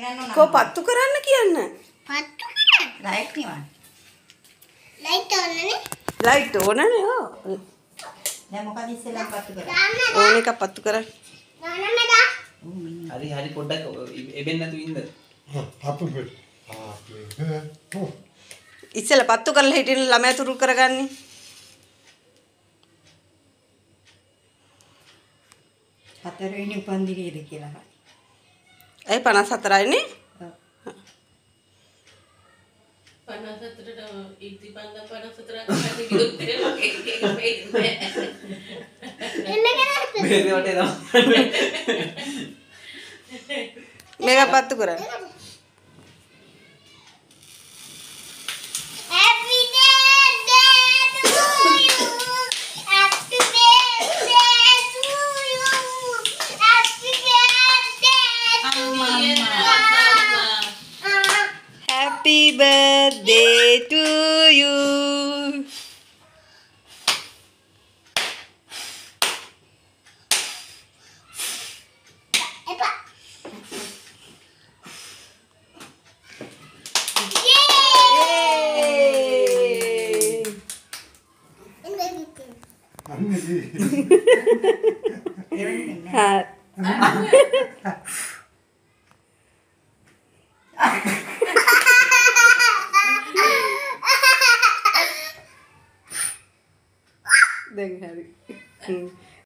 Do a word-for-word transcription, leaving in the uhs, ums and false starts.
Kau patu කරන්න කියන්න. පත්තු කරන්න. ලයිට් නිවන්න. ලයිට් ඕන නේ? ලයිට් ඕනනේ ඔව්. දැන් මොකද ඉස්සෙල්ලා පත්තු කරන්නේ? ඕන එක පත්තු කරන්න. දාන්න මෙදා. හරි හරි පොඩ්ඩක් එබෙන් නැතු ඉන්න. Happy birthday. ඉස්සෙල්ලා පත්තු කරලා හිටින්න ළමයා තුරු කරගන්නේ. හතරවෙනි උපන්දිනේද කියලා. ඒ පනස් හතරයි නේ? පනස් හතරට ඉතිපන්ද පනස් හතරක් පැති කිලෝ දෙනවා ඒක මේක එන්න කරා. මේ වටේ තමයි. මේක පත්තු කරන්න. Happy birthday to you. Happy birthday to you. Happy birthday to you. Happy birthday to you. Epa. Yay! Ini gitu. Anne. එවන්නේ නැහැ. Ha.